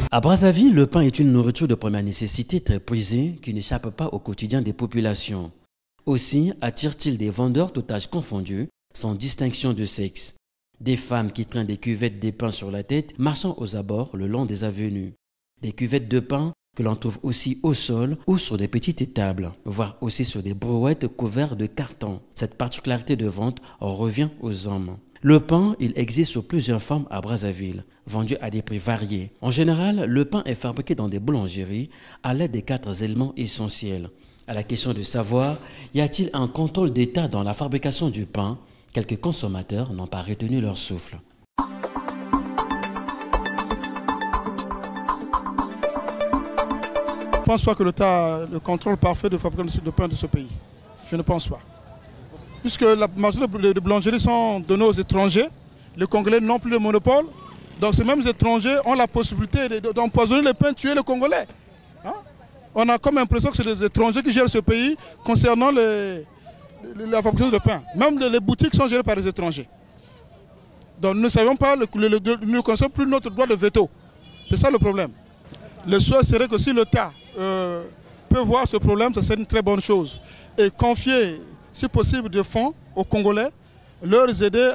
À Brazzaville, le pain est une nourriture de première nécessité très prisée qui n'échappe pas au quotidien des populations. Aussi attire-t-il des vendeurs tout âge confondus, sans distinction de sexe. Des femmes qui traînent des cuvettes de pain sur la tête, marchant aux abords le long des avenues. Des cuvettes de pain que l'on trouve aussi au sol ou sur des petites tables, voire aussi sur des brouettes couvertes de carton. Cette particularité de vente revient aux hommes. Le pain, il existe sous plusieurs formes à Brazzaville, vendu à des prix variés. En général, le pain est fabriqué dans des boulangeries à l'aide des 4 éléments essentiels. À la question de savoir, y a-t-il un contrôle d'État dans la fabrication du pain? Quelques consommateurs n'ont pas retenu leur souffle. Je ne pense pas que l'État a le contrôle parfait de fabrication de pain de ce pays. Je ne pense pas. Puisque la majorité des boulangeries sont données aux étrangers, les Congolais n'ont plus le monopole. Donc ces mêmes étrangers ont la possibilité d'empoisonner les pains, tuer les Congolais. Hein? On a comme l'impression que c'est les étrangers qui gèrent ce pays concernant la fabrication de pain. Même les boutiques sont gérées par les étrangers. Donc nous ne savons pas, nous ne connaissons plus notre droit de veto. C'est ça le problème. Le souhait serait que si l'État peut voir ce problème, ça serait une très bonne chose. Et confier, si possible, des fonds aux Congolais, leur aider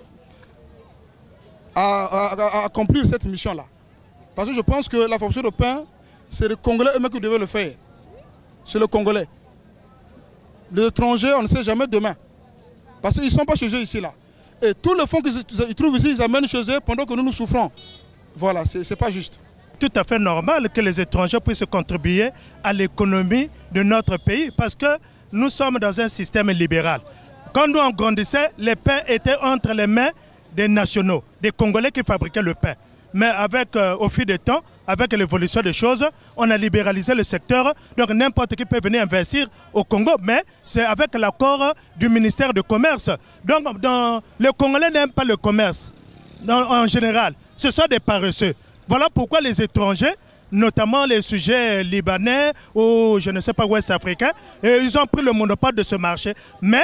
à accomplir cette mission-là. Parce que je pense que la fabrication de pain, c'est les Congolais eux-mêmes qui devaient le faire. C'est le Congolais. Les étrangers, on ne sait jamais demain. Parce qu'ils ne sont pas chez eux ici, là. Et tous les fonds qu'ils trouvent ici, ils amènent chez eux pendant que nous souffrons. Voilà, ce n'est pas juste. Tout à fait normal que les étrangers puissent contribuer à l'économie de notre pays parce que nous sommes dans un système libéral. Quand nous grandissions, les pains étaient entre les mains des nationaux, des Congolais qui fabriquaient le pain. Mais au fil du temps, avec l'évolution des choses, on a libéralisé le secteur. Donc n'importe qui peut venir investir au Congo, mais c'est avec l'accord du ministère du Commerce. Donc les Congolais n'aiment pas le commerce en général. Ce sont des paresseux. Voilà pourquoi les étrangers, notamment les sujets libanais ou je ne sais pas ouest africains, ils ont pris le monopole de ce marché. Mais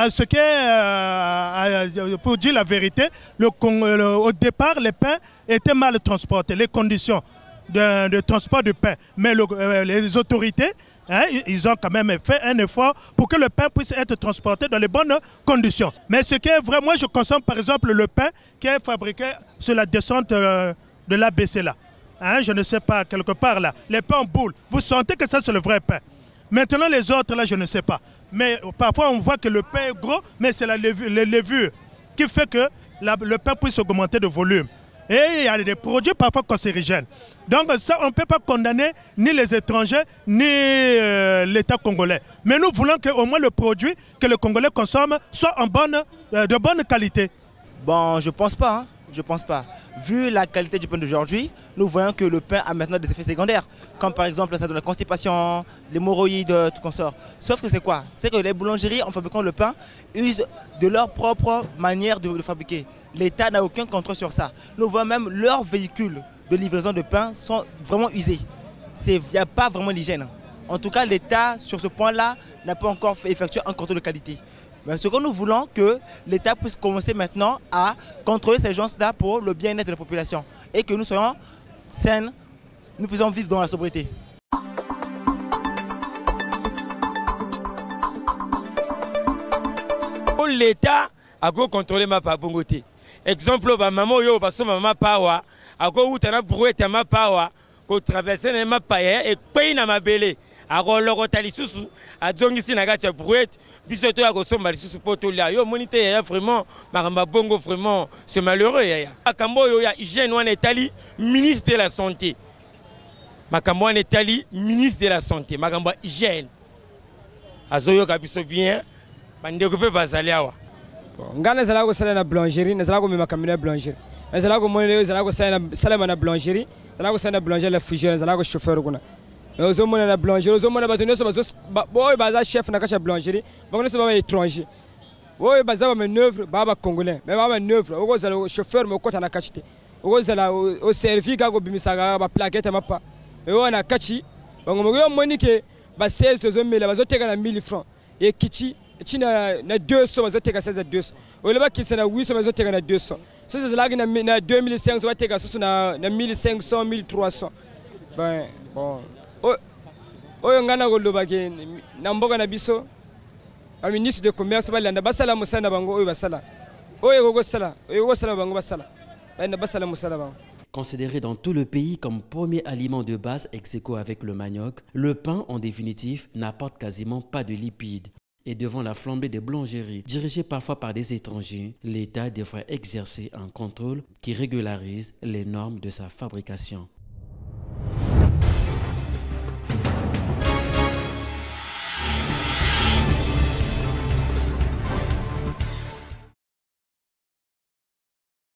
pour dire la vérité, au départ, les pains étaient mal transportés, les conditions de transport du pain. Mais les autorités, ils ont quand même fait un effort pour que le pain puisse être transporté dans les bonnes conditions. Mais ce qui est vrai, moi je consomme par exemple le pain qui est fabriqué sur la descente de l'ABC là. Je ne sais pas, quelque part là, les pains en boule. Vous sentez que ça c'est le vrai pain. Maintenant les autres là, je ne sais pas. Mais parfois on voit que le pain est gros, mais c'est les levures qui fait que le pain puisse augmenter de volume. Et il y a des produits parfois cancérigènes. Donc ça, on ne peut pas condamner ni les étrangers, ni l'État congolais. Mais nous voulons qu'au moins le produit que le Congolais consomme soit de bonne qualité. Bon, je ne pense pas. Hein. Je ne pense pas. Vu la qualité du pain d'aujourd'hui, nous voyons que le pain a maintenant des effets secondaires. Comme par exemple, ça donne la constipation, l'hémorroïde, tout consort. Sauf que c'est quoi? C'est que les boulangeries, en fabriquant le pain, usent de leur propre manière de le fabriquer. L'État n'a aucun contrôle sur ça. Nous voyons même leurs véhicules de livraison de pain sont vraiment usés. Il n'y a pas vraiment l'hygiène. En tout cas, l'État, sur ce point-là, n'a pas encore effectué un contrôle de qualité. Mais ce que nous voulons, que l'État puisse commencer maintenant à contrôler ces gens-là pour le bien-être de la population. Et que nous soyons sains, nous puissions vivre dans la sobriété. Pour l'État, à contrôler ma pabongoté. Exemple, maman yo parce que maman pawa, à quoi où t'as broué ta ma pawa, qu'on traverse les ma paye et paye na ma belé. Alors le rotali sous à donc ici na gacha brouette, bisoto à consommer les sous poto là. Yo monité ya vraiment, maramba bongo vraiment, c'est malheureux ya. Makambo yo ya hygiène en Italie, ministre de la santé. Makambo en Italie, ministre de la santé. Makambo hygiène. Azoyo kabiso bien, bandeko bazaliawa. Ngana zala ko sala na boulangerie, na zala ko mema kamina boulangerie. Na zala ko monele zala ko sala na boulangerie, zala ko sala na boulangerie la fusion, zala ko chauffeur kuna. Ozo mona na boulangerie, ozo mona bato nyoso boy baza chef na kacha boulangerie, bango nyoso ba étranger. Boy baza ba manœuvre, baba congolais, mais baba manœuvre, ogo zala chauffeur mo kota na kachite. Ogo zala o servi ka ko bimisa ba plaquette mapa. Et on a kachi, bango mo yo monike ba 16 ozo mela bazo teka na 1000 francs. Et kichi China na 200 bazoteka sasa 200 ole bakisa na 800 bazoteka na 200 sasa zilagi na 2500 bateka sasa na 1500 1300 ben bon oyo ngana koloba ke na mboka na biso ba ministre de commerce balanda basala musana bango oyo basala oyo kokosala bango basala bana basala musala bango. Considéré dans tout le pays comme premier aliment de base ex aequo avec le manioc, le pain, en définitive, n'apporte quasiment pas de lipides. Et devant la flambée des boulangeries, dirigées parfois par des étrangers, l'État devrait exercer un contrôle qui régularise les normes de sa fabrication.